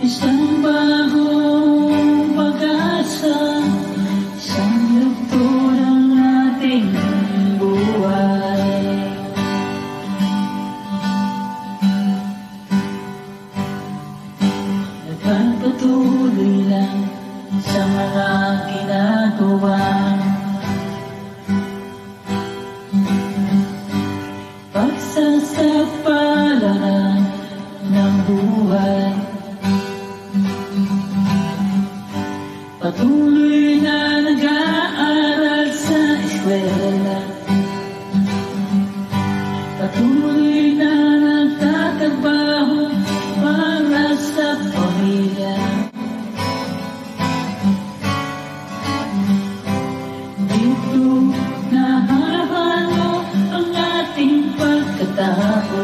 Isang bagong pag-asa, isang yugto ng ating buhay. Nagpapatuloy lang sa mga ginagawa, pagsasapalaran ng buhay. Patuloy na nag-aaral sa eskwela, patuloy na nagtatrabaho para sa pamilya. Dito nahahalo ang ating pagkatao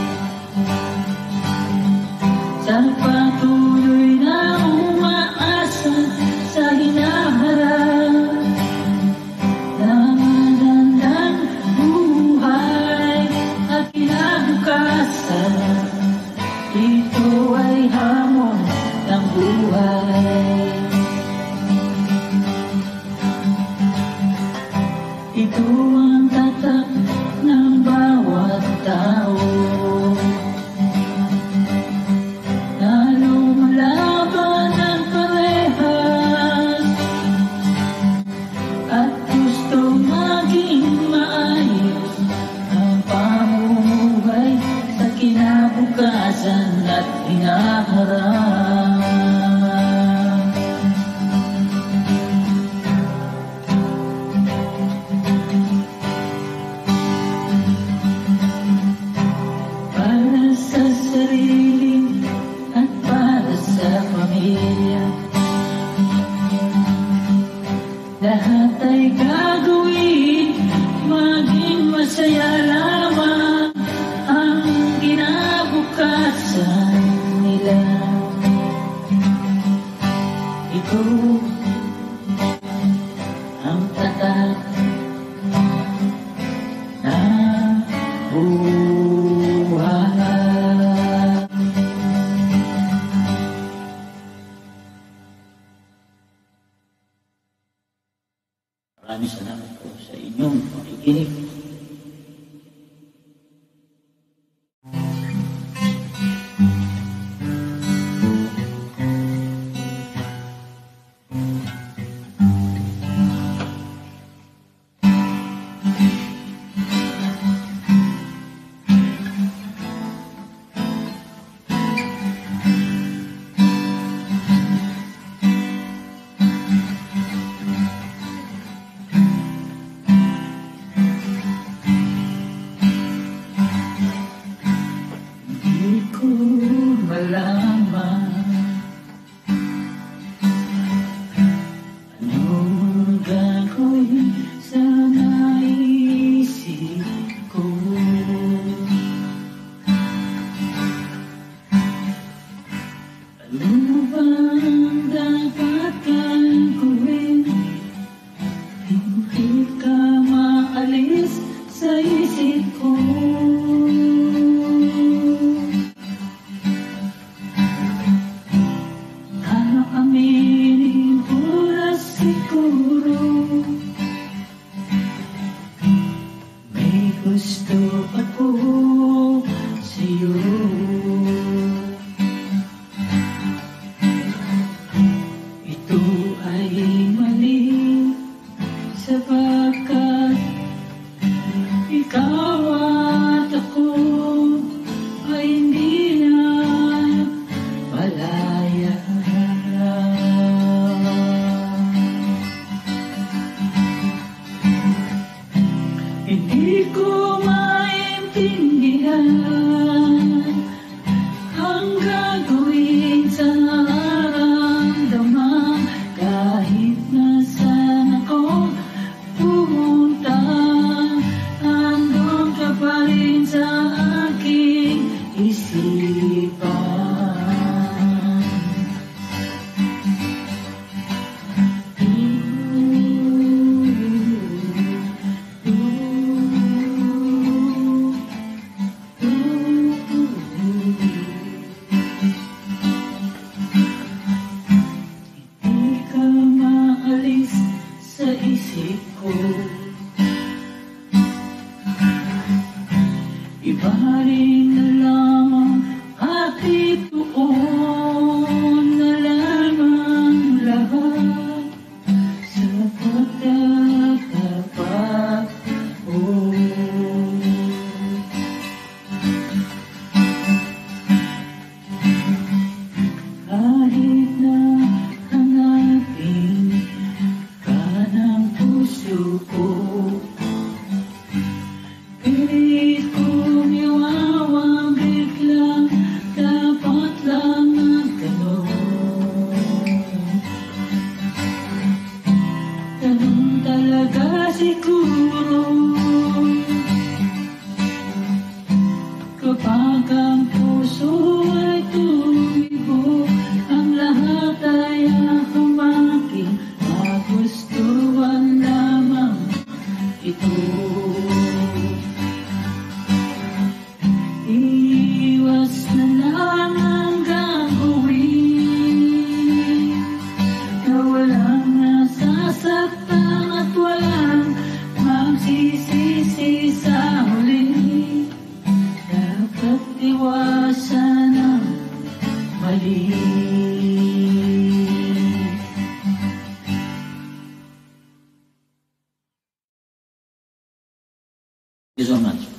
sa patuloy na umaasa sa hinaharap na magandang buhay at kinabukasan. Ito ay hamon ng buhay. Ito ang tatak ng bawat tao na lumalaban ng parehas at gusto maging maayos ang pamumuhay sa kinabukasan at hinaharap. Para sa sarili at para sa pamilya, lahat ay gagawin, maging masaya lamang ang kinabukasan nila. Ito ang tatak na buhay. Maraming salamat po sa inyong pakikinig. Thank you so much.